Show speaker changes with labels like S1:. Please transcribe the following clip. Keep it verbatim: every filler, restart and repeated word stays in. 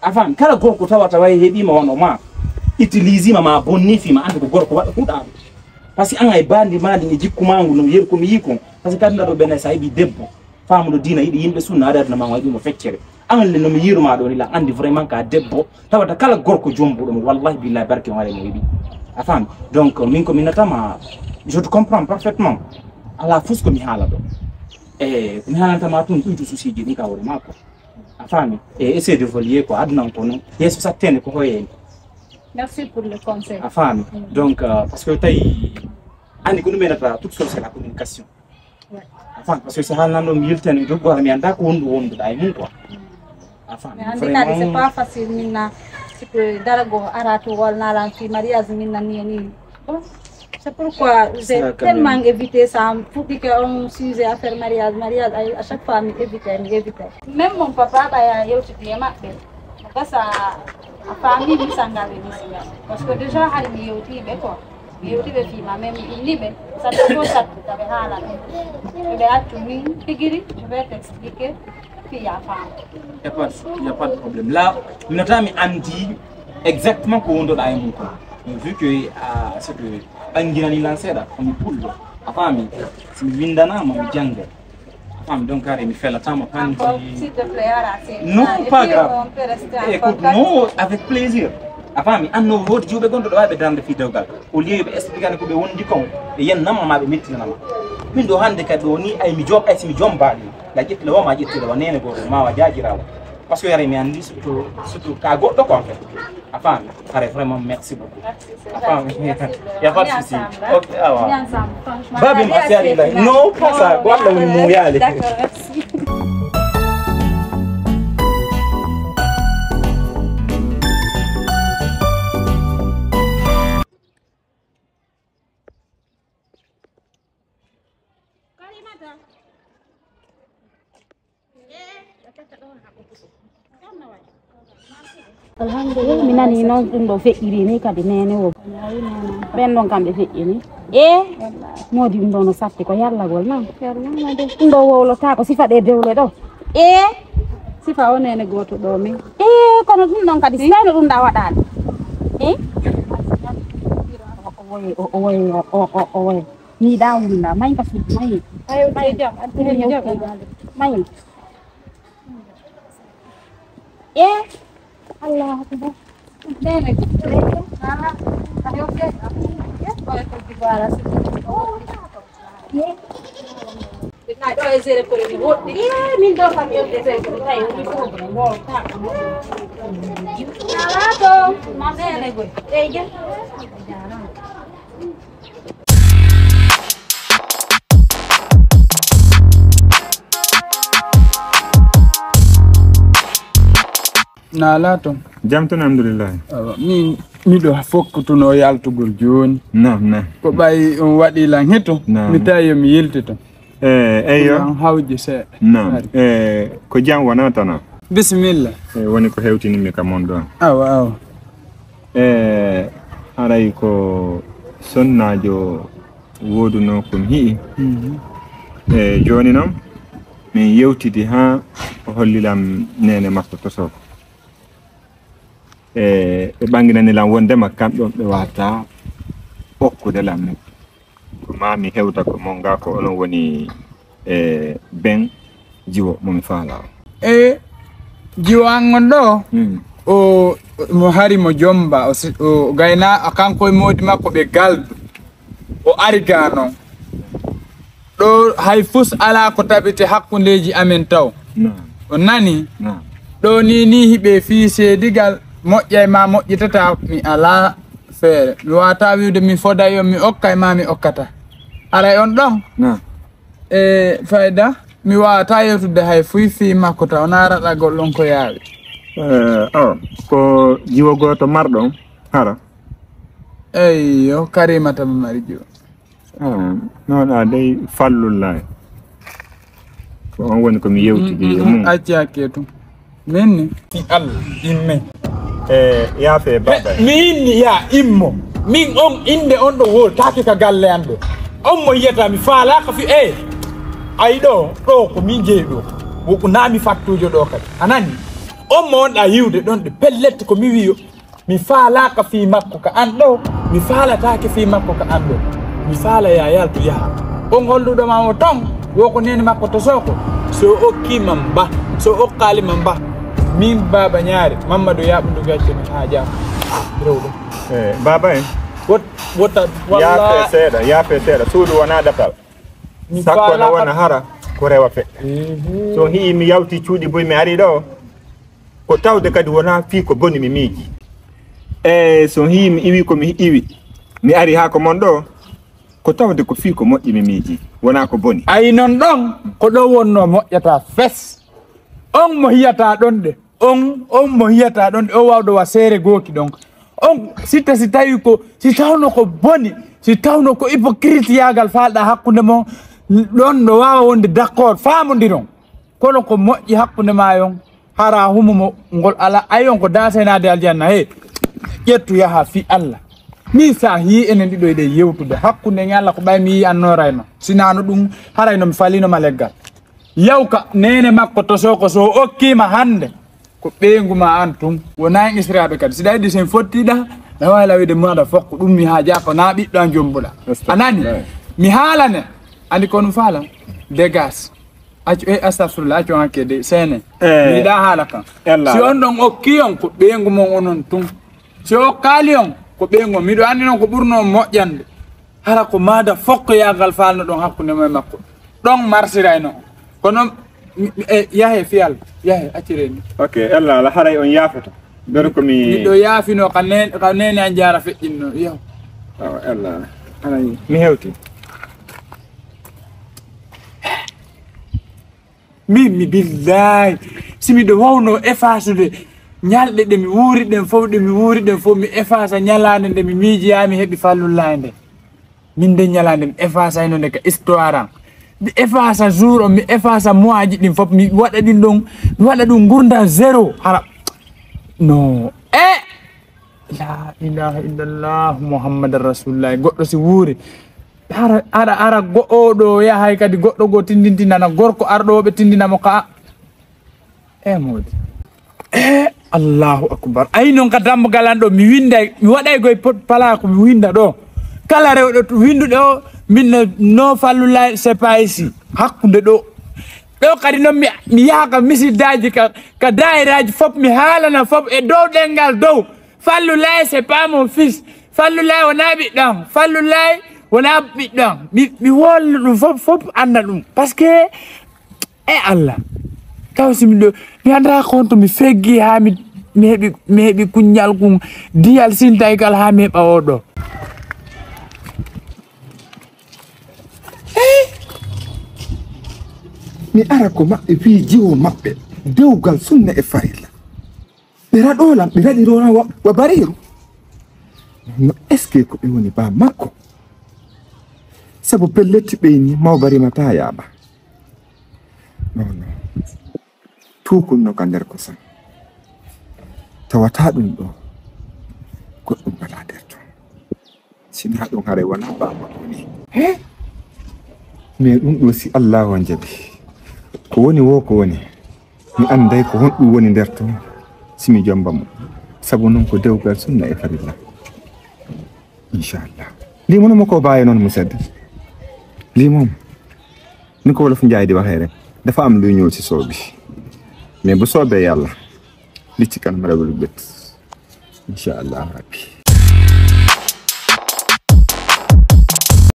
S1: afam kala gorko tawata way hebima wono ma utiliser ma ma bonni fi ma ande ko gorko wadda huda parce que an ay bandi madi ni jikku mangu no yer ko mi yiko parce que kadda do ben sa bi debbo famudo dina yidi yimbe sunna adar na ma wadi mo feccere an le no mi yiruma do ni la andi vraiment ka debbo tawata kala gorko jombudo wallahi billahi barke wala mo yidi afam donc min ko minatama je te comprends parfaitement ala fus ko mi hala do eh mi hala tama tun tutu susi ni ka wori mako afami et essayer de voler quoi adna ko non yeso sa tene ko hoye.
S2: Merci pour le conseil.
S1: Afami mm. donc euh, parce que tay andi ko numena ta toute chose c'est la communication. Ouais. Afami parce que c'est halna no milten do go mi anda ko wondu wondu day mun quoi. Afami
S2: vraiment c'est pas facile minna c'est que darago aratu wal na lan fi mariage minna ni ni. C'est pourquoi j'ai tellement évité ça pour que on sujet à faire mariage mariage à chaque fois me éviter me éviter même mon papa bah il aussi bien marqué parce que la famille lui s'engage ici parce que déjà il y a aussi ben quoi il y a aussi des filles même il libre ça te pose ça tu avais là je vais à tout lui figurer je vais t'expliquer puis il y a femme
S1: il y a pas il y a pas de problème là notre ami Andy exactement comment on doit aller vu que euh, c'est que angina ni lancera comme poule afami si windana mo janga afami donc carré mi fait la tama quand
S2: s'il te plaît arrêtez
S1: non pas grave écoute non avec plaisir afami anno wodi jube gondo do wabe dande fi dewgal au lieu be expliquer ko be wondi kon e yen nama ma be metti nama min do hande ka do ni ay mi job ay mi jombali la jetti la wama jetti la nene go ma wa jajirawo parce que yare mi andi surtout surtout ka goddo ko en fait afami carré vraiment merci beaucoup afami il y a pas de souci OK ah ouais babi masari là non pas ça guarda un moyale
S2: d'accord merci
S3: alhamdulillah minani non dum do feƴƴiri ni kadi nene wo ben don kambe feƴƴini e modi dum do no satti ko yallagol non yalla de dum do wowlota ko sifa de dewle do e sifa o nene goto do min e kono dum don kadi seno dum da wadani e o woy o woy o o woy ni da wunda may ka fi may ayo may jam antini jam may e Allah Akbar. Bene. Ah, ayo ke. Ya, boleh pergi balas. Oh, ya. Nah, do ezere ko ni wot. Eh, min do fa yo ezere ko tay ni ko mo ta. Nala to, ma bene go. Eh, ya.
S4: Nala to
S5: jam tan alhamdulillah
S4: min mi do fokkutuno yaltugol joni
S5: non non
S4: ko bay on wadi lan heto mi tayo mi yeltito
S5: eh eyo
S4: hawji se
S5: non eh ko jam wona tan
S4: bismillah
S5: eh woni ko hewtini mi ka mon don
S4: aw aw
S5: eh aray ko sonnajo woduno ko mi eh joni non min yewtidi ha hollilam nene makko to so e e banginani lam wonde makam don be wata okkude lam ne ko mami hewta ko monga ko onon woni e ben jiwo mo mi faala
S4: e jiwo angon do o mo hari mo jomba o gayna akanko e modi makko be galdu o arigano do hay fus ala ko tabite hakkundeji amen taw o nani do ni ni hibe fi se digal moƴƴay ma moƴƴitata mi ala feere mi wata wiwde mi foda yo mi okkay ma mi okkata aray on ɗon e fayda mi wawata yewtude hay fuy fi makko taw na raɗagol ɗon ko yaawi
S5: o ko jiwo goto marɗon hara
S4: eyyo karimata mi mari jiwo
S5: non a dey fallullahi ko on woni komi yewtidi e mum
S4: acci hakke tum minni fi allah imme
S5: eh yaafe baba
S4: min ya immo min on inde on do wol taki ka galle ande on mo yeta mi faala ka fi eh ay do do ko min jeedo wo ko nami fattujo do kadi anani o mo wonɗa yiwde ɗon ɗe pellette ko mi wiyo mi faalaka fi makko ka an ɗo mi faalatake fi makko ka an ɗo mi faala ya yaltu yaha on holluɗoma mo ton woko nene makko to soko so okkima mba so okkalima mba min baba ñaare mamadou yaɓudu gacce mi ha jam rewɗo
S5: eh baba en
S4: wot wota
S5: ya fe seeɗa ya fe seeɗa suudu wona ɗatal sakko no wona hara ko rewa feƴƴa so hii mi yawti cuuɗi boy mi ari ɗo ko tawde kadi wona fii ko boni mi miiji e so hii mi iwi ko mi iwi mi ari ha ko mon ɗo ko tawde ko fii ko moƴƴi mi miiji wona ko boni
S4: ayi non ɗon ko ɗo wonno moƴƴata fes on mo hiyata ɗon ɗe on on mo hiyata ɗon ɗe o wawɗo wa seere gooki ɗon on sitta si tawi ko si tawno ko boni si tawno ko hypocrite yagal falɗa hakkunde mon ɗon ɗo wawa wonde d' accord famodiron kono ko moƴƴi hakkunde ma yon hara humumo ngol ala ayon ko dasenade aljanna he ƴettu yaha fi Allah mi sa hi enen ɗiɗo eɗe yewtude hakkunde ñalla ko ɓay mi yi annorayno sinano ɗum harayno mi falinoma leggal yawka nene makko to soko so okkima hande ko ɓeyguma an tum wona israɓe kadi siɗa yiɗi sen fottiɗa na wawi lawide maɗa fokko ɗum mi ha jako na ɓiɗɗo an jombuɗa anani mi haalane andi ko ɗum faala dégas accu e astafirullah accu hakke de sene miɗa haala kan si on ɗon okki on ko ɓeygu mon onon tum si o kaali on ko ɓeygu miɗo andi noon ko ɓurno moƴƴande hara ko maada fokko yagal falno ɗon hakkude mo e makko ɗon marsirayno kono e yahe fiyal yahe accireni
S5: ok allah ala haray on yaafoto ɓeɗo komi
S4: miɗo yaafino ka nene ka nene a jara feƴƴinno yaw
S5: awa allah ala haray mi hewti
S4: min mi billahi si miɗo wawno effaceude ñalɗe ɗe mi wuuri ɗen fof ɗe mi wuuri ɗen fof mi effaca ñalade nde mi miijiyami heeɓi fallullahi nde min nde ñalade mi effacayno nde ka histoire am mi effaca jour o mi effaca mois ji ɗin fof mi waɗa ɗin ɗon mi waɗa ɗum gurdam zéro hara non e la ilaha illallah mouhammadan rasulullah goɗɗo si wuuri hara ara ara goɗɗo yahay kadi goɗɗo go tindintinana gorko arɗoɓe tindinamo ka e modi e allahu akbar ayi noon ka dambagal an ɗo mi winday mi waɗay goye pala ko mi winda ɗo kala rewɗo winduɗe o minno no fallullahi c'est pas ici hakkude ɗo ɗo kadi noon mi mi yahaka misiddaji ka ka dairaji fof mi haalana fof e dow ɗengal dow fallullahi c'est pas mon fils fallullahi wona ɓiɗɗam fallullahi wona ɓiɗɗam mi mi wolna ɗum fof fof anda ɗum par ce que e allah taw simi ɗo mi anda compte mi feggi ha mi mi heeɓi mi heeɓi kuñal kum diyal sintaygal ha mi heɓa oɗo
S6: mi ara ko maɓɓe wi jiwo maɓɓe dewgal sunna e farilla ɓe raɗolam ɓe raɗirona wa bariru no est ce que ko ɓe woni ba makko sabu pelletti ɓeyni mawbarimata yaɓa non non tukunno ka nder kosam tawata ɗum ɗo goɗɗum wala nder ton sina ɗum haray wona ba makko ni he mais ɗum ɗo si allahu on jaɓi ko woni wo ko woni mi anday ko honɗum woni nder ton simi jomba mo sabu noon ko dewgal sunna e farilla inchallah limonoma ko baye noon musidɗo limom ni ko wolof njaay di waxee rek dafa am luy ñëw ci soo bi mais bu soobee yàlla li ci kanam rawul bët inchallah rabbi